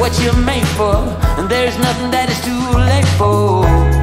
what you're made for, and there's nothing that is too late for.